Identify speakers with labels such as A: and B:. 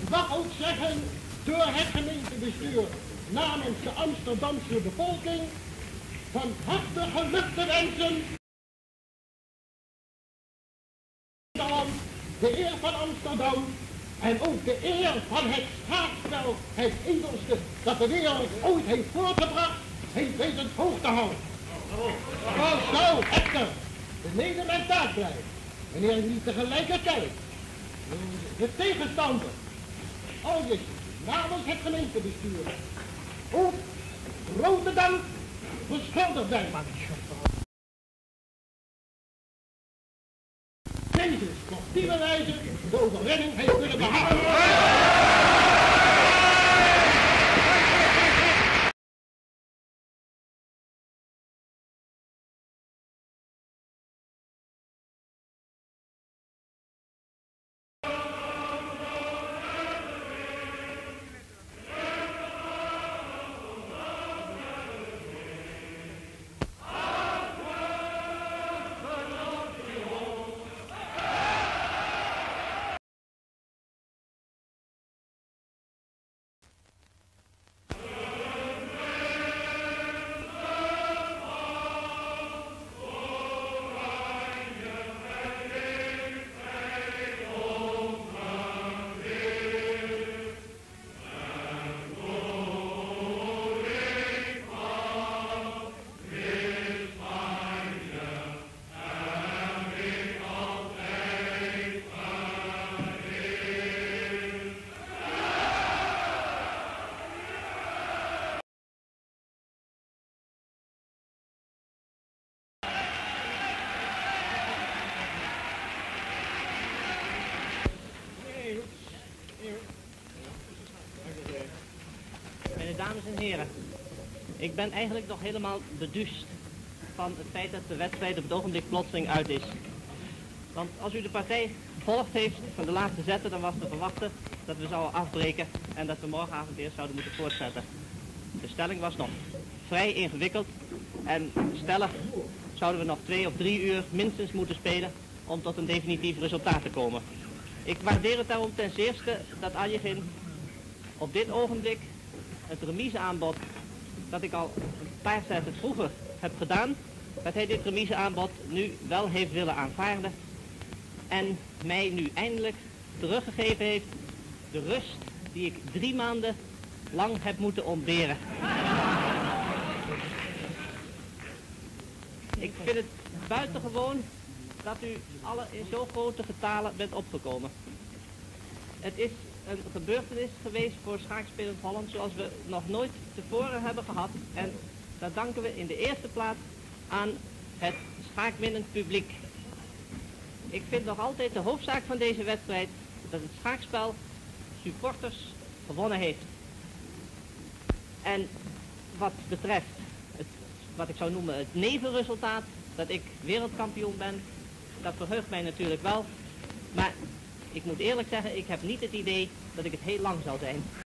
A: mag ook zeggen door het gemeentebestuur namens de Amsterdamse bevolking van harte geluk te wensen. De eer van Amsterdam en ook de eer van het schaakspel, het edelste dat de wereld ooit heeft voortgebracht, heeft weten hoog te houden. Maar zo echter beneden mijn taak blijft, wanneer ik niet tegelijkertijd de tegenstander, aldus namens het gemeentebestuur, ook grote dank verschuldigd ben. Deze sportieve wijze de overwinning heeft kunnen behalen.
B: Mijn dames en heren, ik ben eigenlijk nog helemaal beduust van het feit dat de wedstrijd op het ogenblik plotseling uit is. Want als u de partij gevolgd heeft van de laatste zetten, dan was te verwachten dat we zouden afbreken en dat we morgenavond eerst zouden moeten voortzetten. De stelling was nog vrij ingewikkeld en stellig zouden we nog 2 of 3 uur minstens moeten spelen om tot een definitief resultaat te komen. Ik waardeer het daarom ten zeerste dat Aljegin op dit ogenblik het remiseaanbod dat ik al een paar zetten vroeger heb gedaan, dat hij dit remiseaanbod nu wel heeft willen aanvaarden en mij nu eindelijk teruggegeven heeft de rust die ik 3 maanden lang heb moeten ontberen. Ik vind het buitengewoon dat u alle in zo grote getalen bent opgekomen. Het is een gebeurtenis geweest voor Schaakspelend Holland zoals we nog nooit tevoren hebben gehad. En dat danken we in de eerste plaats aan het schaakminnend publiek. Ik vind nog altijd de hoofdzaak van deze wedstrijd dat het schaakspel supporters gewonnen heeft. En wat betreft wat ik zou noemen het nevenresultaat, dat ik wereldkampioen ben, dat verheugt mij natuurlijk wel. Maar ik moet eerlijk zeggen, ik heb niet het idee dat ik het heel lang zal zijn.